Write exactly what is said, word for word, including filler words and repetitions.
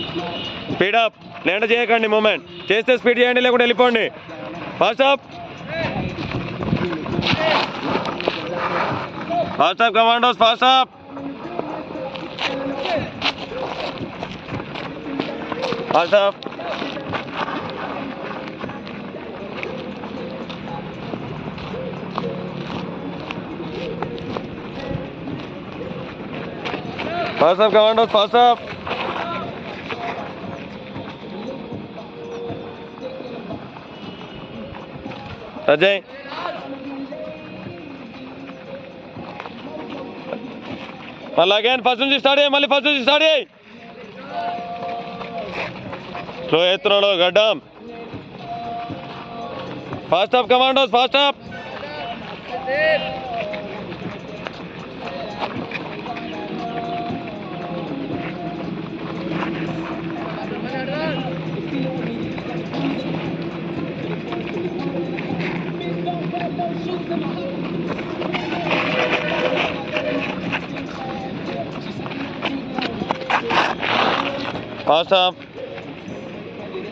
speedup లేండ చేయకండి moment చేస్తే speed చేయండి లేకుంటే వెళ్ళిపోండి fast up fast up commandos fast up fast up fast up commandos fast up Ajay మళ్ళీ అగైన్ ఫస్ట్ నుంచి స్టార్ట్ అయ్యి మళ్ళీ ఫస్ట్ నుంచి స్టార్ట్ అయ్యి స్లో ఎత్తున్నాడు గడ్డం fast up commandos fast up fast up